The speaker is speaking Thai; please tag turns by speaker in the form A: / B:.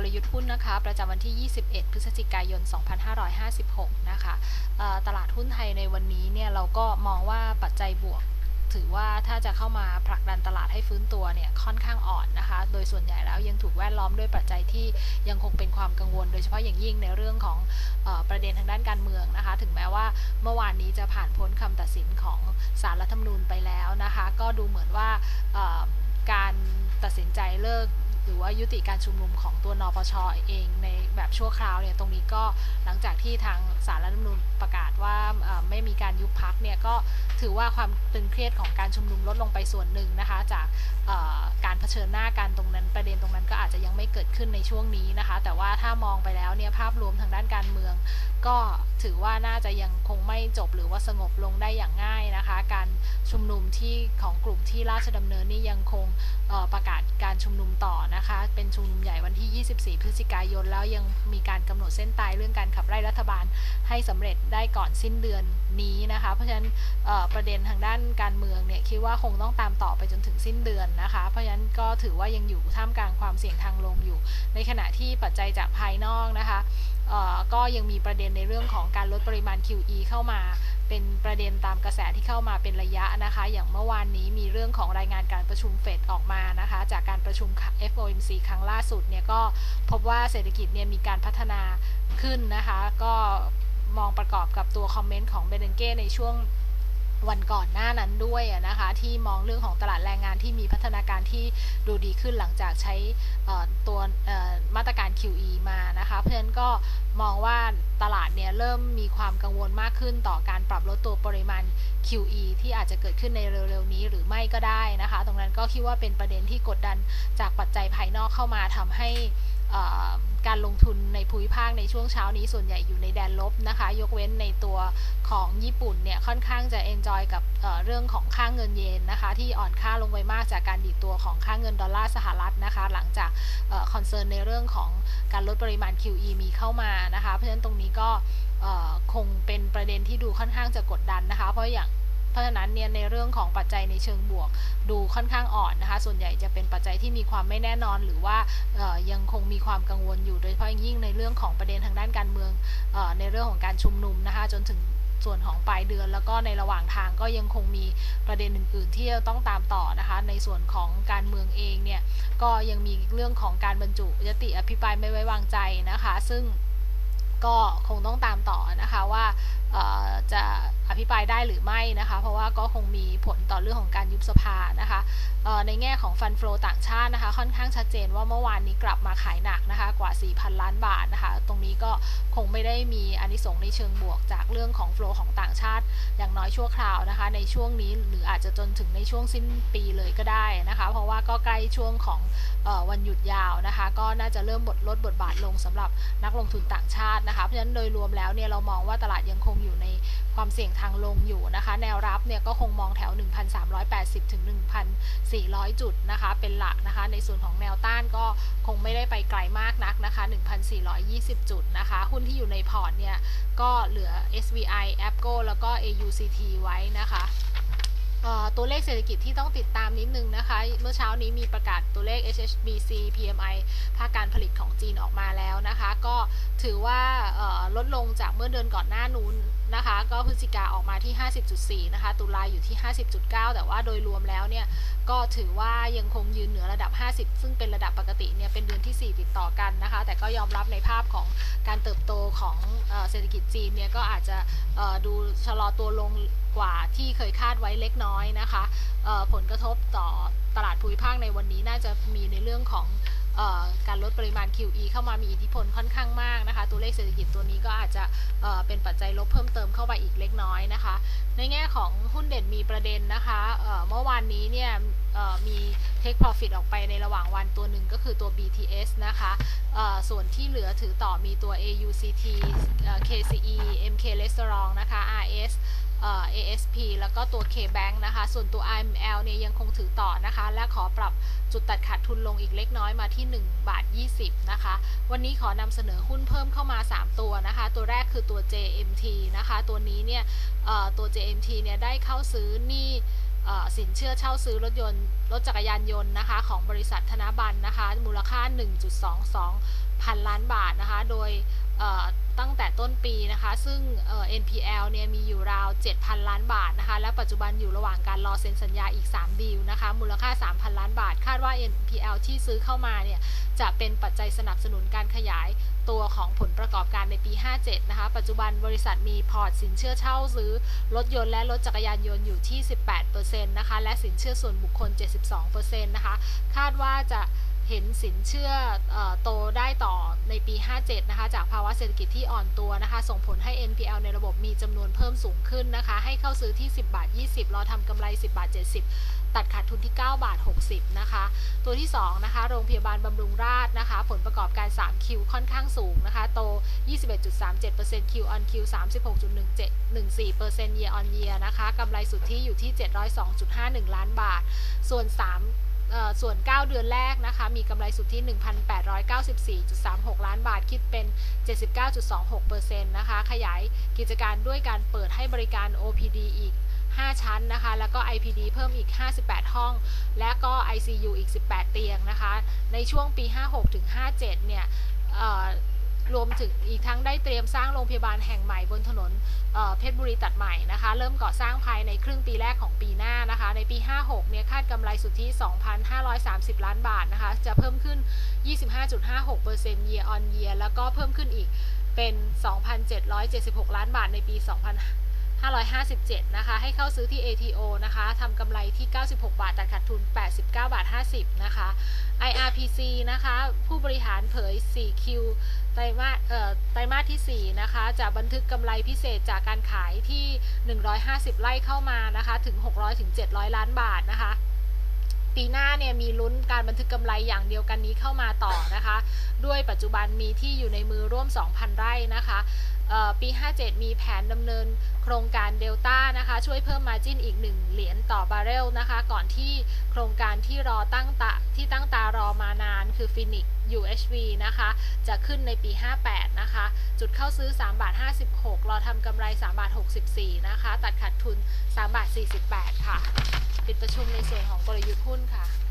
A: ลยุทธ์หุ้นนะคะประจำวันที่ 21 พฤศจิกายน 2556 นะคะตลาดหุ้นไทยในวันนี้เนี่ยเราก็มองว่าปัจจัยบวกถือว่าถ้าจะเข้ามาผลักดันตลาดให้ฟื้นตัวเนี่ยค่อนข้างอ่อนนะคะโดยส่วนใหญ่แล้วยังถูกแวดล้อมด้วยปัจจัยที่ยังคงเป็นความกังวลโดยเฉพาะอย่างยิ่งในเรื่องของประเด็นทางด้านการเมืองนะคะถึงแม้ว่าเมื่อวานนี้จะผ่านพ้นคำตัดสินของศาลรัฐธรรมนูญไปแล้วนะคะก็ดูเหมือนว่าการตัดสินใจเลิกหรือว่ายุติการชุมนุมของตัวนปช.เองในแบบชั่วคราวเนี่ยตรงนี้ก็หลังจากที่ทางศาลรัฐธรรมนูญประกาศว่าไม่มีการยุบพรรคเนี่ยก็ถือว่าความตึงเครียดของการชุมนุมลดลงไปส่วนหนึ่งนะคะจากการเผชิญหน้ากันตรงนั้นประเด็นตรงนั้นก็อาจจะยังไม่เกิดขึ้นในช่วงนี้นะคะแต่ว่าถ้ามองไปแล้วเนี่ยภาพรวมทางด้านการเมืองก็ถือว่าน่าจะยังคงไม่จบหรือว่าสงบลงได้อย่างง่ายนะคะการชุมนุมที่ของกลุ่มที่ราชดำเนินนี่ยังคงประกาศการชุมนุมต่อนะคะเป็นชุมนุมใหญ่วันที่ 24 พฤศจิกายนแล้วยังมีการกำหนดเส้นตายเรื่องการขับไล่รัฐบาลให้สำเร็จได้ก่อนสิ้นเดือนนี้นะคะเพราะฉะนั้นประเด็นทางด้านการเมืองเนี่ยคิดว่าคงต้องตามต่อไปจนถึงสิ้นเดือนนะคะเพราะฉะนั้นก็ถือว่ายังอยู่ท่ามกลางความเสี่ยงทางลงอยู่ในขณะที่ปัจจัยจากภายนอกนะคะก็ยังมีประเด็นในเรื่องของการลดปริมาณ QE เข้ามาเป็นประเด็นตามกระแสที่เข้ามาเป็นระยะนะคะอย่างเมื่อวานนี้มีเรื่องของรายงานการประชุมเฟดออกมานะคะจากการประชุม FOMC ครั้งล่าสุดเนี่ยก็พบว่าเศรษฐกิจเนี่ยมีการพัฒนาขึ้นนะคะก็มองประกอบกับตัวคอมเมนต์ของเบเนเก้ในช่วงวันก่อนหน้านั้นด้วยนะคะที่มองเรื่องของตลาดแรงงานที่มีพัฒนาการที่ดูดีขึ้นหลังจากใช้ตัวมาตรการ QE มานะคะเพราะฉะนั้นก็มองว่าตลาดเนี่ยเริ่มมีความกังวลมากขึ้นต่อการปรับลดตัวปริมาณ QE ที่อาจจะเกิดขึ้นในเร็วๆนี้หรือไม่ก็ได้นะคะตรงนั้นก็คิดว่าเป็นประเด็นที่กดดันจากปัจจัยภายนอกเข้ามาทำให้การลงทุนในภูมิภาคในช่วงเช้านี้ส่วนใหญ่อยู่ในแดนลบนะคะยกเว้นในตัวของญี่ปุ่นเนี่ยค่อนข้างจะเอนจอยกับเรื่องของค่าเงินเยนนะคะที่อ่อนค่าลงไปมากจากการดีดตัวของค่าเงินดอลลาร์สหรัฐนะคะหลังจากคอนเซิร์นในเรื่องของการลดปริมาณ QE มีเข้ามานะคะเพราะฉะนั้นตรงนี้ก็คงเป็นประเด็นที่ดูค่อนข้างจะกดดันนะคะเพราะฉะนั้นเนี่ยในเรื่องของปัจจัยในเชิงบวกดูค่อนข้างอ่อนนะคะส่วนใหญ่จะเป็นปัจจัยที่มีความไม่แน่นอนหรือว่ายังคงมีความกังวลอยู่โดยเฉพาะยิ่งในเรื่องของประเด็นทางด้านการเมืองในเรื่องของการชุมนุมนะคะจนถึงส่วนของปลายเดือนแล้วก็ในระหว่างทางก็ยังคงมีประเด็นอื่นๆที่ต้องตามต่อนะคะในส่วนของการเมืองเองเนี่ยก็ยังมีเรื่องของการบรรจุยติอภิปรายไม่ไว้วางใจนะคะซึ่งก็คงต้องตามต่อนะคะว่าจะอภิปรายได้หรือไม่นะคะเพราะว่าก็คงมีผลต่อเรื่องของการยุบสภานะคะในแง่ของฟันโฟลต่างชาตินะคะค่อนข้างชัดเจนว่าเมื่อวานนี้กลับมาขายหนักนะคะกว่า 4,000 ล้านบาทนะคะตรงนี้ก็คงไม่ได้มีอานิสงส์ในเชิงบวกจากเรื่องของโฟลของต่างชาติอย่างน้อยชั่วคราวนะคะในช่วงนี้หรืออาจจะจนถึงในช่วงสิ้นปีเลยก็ได้นะคะเพราะว่าก็ใกล้ช่วงของวันหยุดยาวนะคะก็น่าจะเริ่มลดบทบาทลงสำหรับนักลงทุนต่างชาตินะคะเพราะฉะนั้นโดยรวมแล้วเนี่ยเรามองว่าตลาดยังคงอยู่ในความเสี่ยงทางลงอยู่นะคะแนวรับเนี่ยก็คงมองแถว 1,380 ถึง 1,400 จุดนะคะเป็นหลักนะคะในส่วนของแนวต้านก็คงไม่ได้ไปไกลมากนักนะคะ 1,420 จุดนะคะหุ้นที่อยู่ในพอร์ตเนี่ยก็เหลือ SVI APCO แล้วก็ AUCT ไว้นะคะตัวเลขเศรษฐกิจที่ต้องติดตามนิดนึงนะคะเมื่อเช้านี้มีประกาศตัวเลข HSBC PMI ภาคการผลิตของจีนออกมาแล้วนะคะก็ถือว่าลดลงจากเมื่อเดือนก่อนหน้านู้นนะคะก็พฤศจิกาออกมาที่ 50.4 นะคะตุลาอยู่ที่ 50.9 แต่ว่าโดยรวมแล้วเนี่ยก็ถือว่ายังคงยืนเหนือระดับ 50 ซึ่งเป็นระดับปกติเนี่ยเป็นเดือนที่ 4 ติดต่อกันนะคะแต่ก็ยอมรับในภาพของการเติบโตของเศรษฐกิจจีนเนี่ยก็อาจจะดูชะลอตัวลงกว่าที่เคยคาดไว้เล็กน้อยนะคะผลกระทบต่อตลาดภูมิภาคในวันนี้น่าจะมีในเรื่องของการลดปริมาณ QE เข้ามามีอิทธิพลค่อนข้างมากนะคะตัวเลขเศรษฐกิจตัวนี้ก็อาจจะเป็นปัจจัยลบเพิ่มเติมเข้าไปอีกเล็กน้อยนะคะในแง่ของหุ้นเด่นมีประเด็นนะคะเมื่อวานนี้เนี่ยมี take profit ออกไปในระหว่างวันตัวหนึ่งก็คือตัว BTS นะคะส่วนที่เหลือถือต่อมีตัว AUCT KCE MK Restaurant นะคะ RS ASP แล้วก็ตัว KBank นะคะส่วนตัว IML เนี่ยยังคงถือต่อนะคะและขอปรับจุดตัดขาดทุนลงอีกเล็กน้อยมาที่1.20 บาทนะคะวันนี้ขอนำเสนอหุ้นเพิ่มเข้ามา3ตัวนะคะตัวแรกคือตัว JMT นะคะตัวนี้เนี่ยตัว JMT เนี่ยได้เข้าซื้อหนี้สินเชื่อเช่าซื้อรถจักรยานยนต์นะคะของบริษัทธนบัลนะคะมูลค่า 1.22 พันล้านบาทนะคะโดยตั้งแต่ต้นปีนะคะซึ่งNPL เนี่ยมีอยู่ราว 7,000 ล้านบาทนะคะและปัจจุบันอยู่ระหว่างการรอเซ็นสัญญาอีก3ดีลนะคะมูลค่า 3,000 ล้านบาทคาดว่า NPL ที่ซื้อเข้ามาเนี่ยจะเป็นปัจจัยสนับสนุนการขยายตัวของผลประกอบการในปี 57 นะคะปัจจุบันบริษัทมีพอร์ตสินเชื่อเช่าซื้อรถยนต์และรถจักรยานยนต์อยู่ที่ 18% นะคะและสินเชื่อส่วนบุคคล 72% นะคะคาดว่าจะเห็นสินเชื่อโตได้ต่อในปี 57 นะคะจากภาวะเศรษฐกิจที่อ่อนตัวนะคะส่งผลให้ NPL ในระบบมีจำนวนเพิ่มสูงขึ้นนะคะให้เข้าซื้อที่ 10 บาท 20 รอทำกำไร 10 บาท 70 ตัดขาดทุนที่ 9 บาท 60 นะคะตัวที่2นะคะโรงพยาบาลบำรุงราษฎร์นะคะผลประกอบการ 3Q ค่อนข้างสูงนะคะโต 21.37% Q on Q 36.14% Year on Year นะคะกำไรสุทธิอยู่ที่ 702.51 ล้านบาทส่วน 9 เดือนแรกนะคะมีกำไรสุทธิ 1,894.36 ล้านบาทคิดเป็น 79.26% นะคะขยายกิจการด้วยการเปิดให้บริการ OPD อีก 5 ชั้นนะคะแล้วก็ IPD เพิ่มอีก 58 ห้องและก็ ICU อีก 18 เตียงนะคะในช่วงปี 56 ถึง 57 เนี่ยรวมถึงอีกทั้งได้เตรียมสร้างโรงพยาบาลแห่งใหม่บนถนนเพชรบุรีตัดใหม่นะคะเริ่มก่อสร้างภายในครึ่งปีแรกของปีหน้านะคะในปี 56 เนี่ยคาดกำไรสุทธิ 2,530 ล้านบาทนะคะจะเพิ่มขึ้น 25.56% Year on Year แล้วก็เพิ่มขึ้นอีกเป็น 2,776 ล้านบาทในปี 2557 นะคะให้เข้าซื้อที่ ATO นะคะทำกำไรที่ 96 บาทตัดขาดทุน 89 บาท 50 นะคะ IRPC นะคะผู้บริหารเผย 4Q ไตรมาสที่ 4 นะคะจะบันทึกกำไรพิเศษจากการขายที่ 150 ไร่เข้ามานะคะถึง 600-700 ล้านบาทนะคะปีหน้าเนี่ยมีลุ้นการบันทึกกำไรอย่างเดียวกันนี้เข้ามาต่อนะคะด้วยปัจจุบันมีที่อยู่ในมือร่วม 2,000 ไร่นะคะปี 57 มีแผนดำเนินโครงการเดลต้านะคะช่วยเพิ่มมาร์จิ้นอีก1เหรียญต่อบาร์เรลนะคะก่อนที่โครงการที่ตั้งตารอมานานคือฟินิกUHV นะคะจะขึ้นในปี 58 นะคะจุดเข้าซื้อ 3 บาท 56 รอทำกำไร 3 บาท 64 นะคะตัดขาดทุน 3 บาท 48 ค่ะปิดประชุมในส่วนของกลยุทธ์หุ้นค่ะ